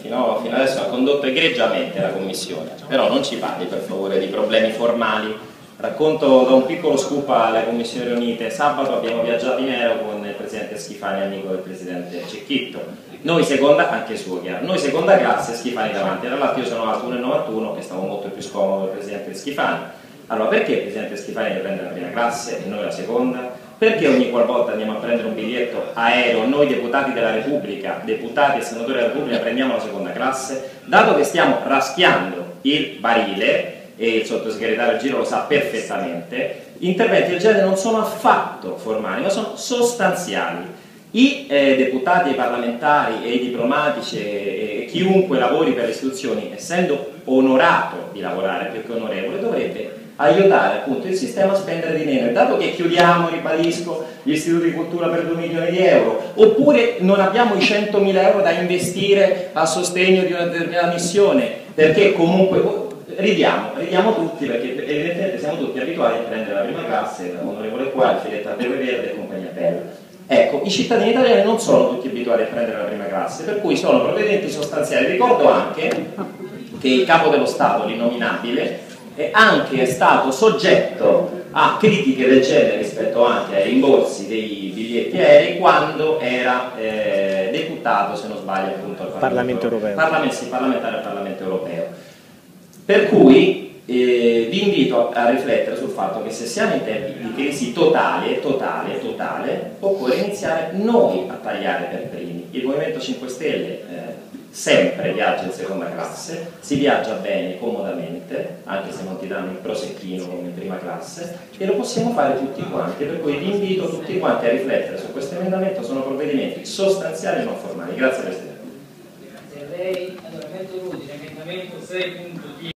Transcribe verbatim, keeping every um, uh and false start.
fino, fino adesso ha condotto egregiamente la Commissione, però non ci parli per favore di problemi formali. Racconto da un piccolo scoop alle Commissioni riunite: sabato abbiamo viaggiato in aereo con il Presidente Schifani, amico del Presidente Cecchitto. Noi seconda, anche suo chiaro, noi seconda classe, Schifani davanti. Tra l'altro io sono alto uno e novantuno e stavo molto più scomodo del Presidente Schifani. Allora perché il Presidente Schifani deve prendere la prima classe e noi la seconda? Perché ogni qualvolta andiamo a prendere un biglietto aereo, noi deputati della Repubblica, deputati e senatori della Repubblica, prendiamo la seconda classe? Dato che stiamo raschiando il barile, e il sottosegretario Giro lo sa perfettamente, interventi del genere non sono affatto formali, ma sono sostanziali. I eh, deputati, i parlamentari e i diplomatici e, e chiunque lavori per le istituzioni, essendo onorato di lavorare più che onorevole, dovrebbe aiutare appunto il sistema a spendere di meno. E dato che chiudiamo, ribadisco, gli istituti di cultura per due milioni di euro, oppure non abbiamo i centomila euro da investire a sostegno di una determinata missione, perché comunque ridiamo, ridiamo tutti, perché evidentemente siamo tutti abituati a prendere la prima classe, l'onorevole qua, il Filetta Breve Verde e compagnia bella. Ecco, i cittadini italiani non sono tutti abituati a prendere la prima classe, per cui sono provvedimenti sostanziali. Ricordo anche che il capo dello Stato, l'innominabile, è anche stato soggetto a critiche del genere rispetto anche ai rimborsi dei biglietti aerei quando era eh, deputato, se non sbaglio, appunto al Parlamento, Parlamento europeo. Parlament sì, parlamentare al Parlamento europeo. Per cui eh, vi invito a, a riflettere sul fatto che se siamo in tempi di crisi totale, totale, totale, occorre iniziare noi a tagliare per primi. Il Movimento cinque Stelle eh, sempre viaggia in seconda classe, si viaggia bene, comodamente, anche se non ti danno il prosecchino come in prima classe, e lo possiamo fare tutti quanti, per cui vi invito tutti quanti a riflettere su questo emendamento. Sono provvedimenti sostanziali e non formali. Grazie Presidente. Grazie a lei. Allora, metto l'ultimo emendamento sei punto dieci.